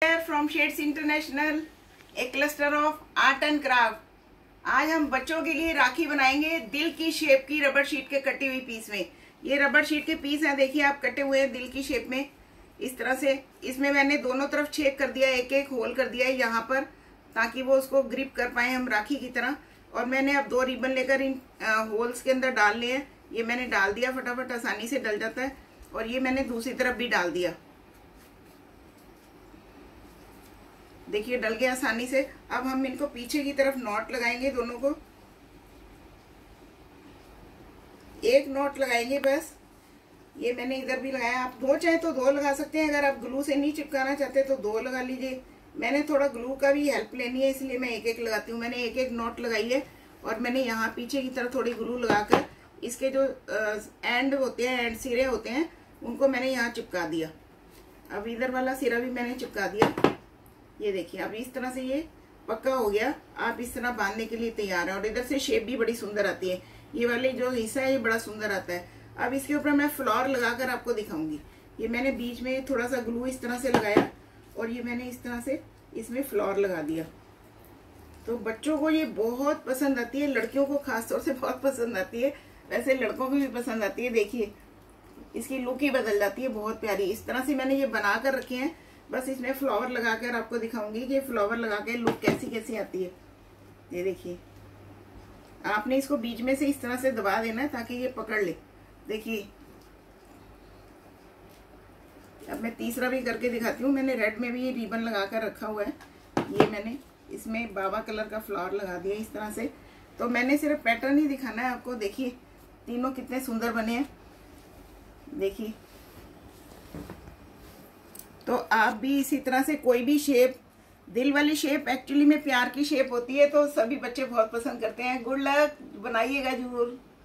From Shades International, a cluster of art and craft. आज हम बच्चों के लिए राखी बनाएंगे दिल की शेप की रबर शीट के कटी हुई पीस में। ये रबर शीट के पीस हैं, देखिए आप कटे हुए हैं दिल की शेप में इस तरह से। इसमें मैंने दोनों तरफ छेद कर दिया, एक एक होल कर दिया है यहाँ पर, ताकि वो उसको ग्रिप कर पाए हम राखी की तरह। और मैंने अब 2 रिबन लेकर इन होल्स के अंदर डाल लिए हैं। ये मैंने डाल दिया, फटाफट आसानी से डल जाता है। और ये मैंने दूसरी तरफ भी डाल दिया, देखिए डल गया आसानी से। अब हम इनको पीछे की तरफ नॉट लगाएंगे, दोनों को एक नॉट लगाएंगे बस। ये मैंने इधर भी लगाया, आप 2 चाहे तो 2 लगा सकते हैं। अगर आप ग्लू से नहीं चिपकाना चाहते तो 2 लगा लीजिए। मैंने थोड़ा ग्लू का भी हेल्प लेनी है, इसलिए मैं एक एक लगाती हूँ। मैंने एक एक नॉट लगाई है और मैंने यहाँ पीछे की तरफ थोड़ी ग्लू लगाकर इसके जो एंड होते हैं, एंड सिरे होते हैं, उनको मैंने यहाँ चिपका दिया। अब इधर वाला सिरा भी मैंने चिपका दिया। ये देखिए अब इस तरह से ये पक्का हो गया। आप इस तरह बांधने के लिए तैयार है। और इधर से शेप भी बड़ी सुंदर आती है। ये वाले जो हिस्सा है ये बड़ा सुंदर आता है। अब इसके ऊपर मैं फ्लावर लगाकर आपको दिखाऊंगी। ये मैंने बीच में थोड़ा सा ग्लू इस तरह से लगाया और ये मैंने इस तरह से इसमें फ्लावर लगा दिया। तो बच्चों को ये बहुत पसंद आती है, लड़कियों को खासतौर से बहुत पसंद आती है, वैसे लड़कों को भी पसंद आती है। देखिए इसकी लुक ही बदल जाती है, बहुत प्यारी। इस तरह से मैंने ये बना कर रखे हैं। बस इसमें फ्लावर लगाकर आपको दिखाऊंगी कि फ्लावर लगा के लुक कैसी कैसी आती है। ये देखिए आपने इसको बीच में से इस तरह से दबा देना है ताकि ये पकड़ ले। देखिए अब मैं तीसरा भी करके दिखाती हूँ। मैंने रेड में भी ये रिबन लगा कर रखा हुआ है। ये मैंने इसमें बाबा कलर का फ्लावर लगा दिया इस तरह से। तो मैंने सिर्फ पैटर्न ही दिखाना है आपको। देखिए तीनों कितने सुंदर बने हैं, देखिए। तो आप भी इसी तरह से कोई भी शेप, दिल वाली शेप एक्चुअली में प्यार की शेप होती है, तो सभी बच्चे बहुत पसंद करते हैं। गुड लक, बनाइएगा जरूर।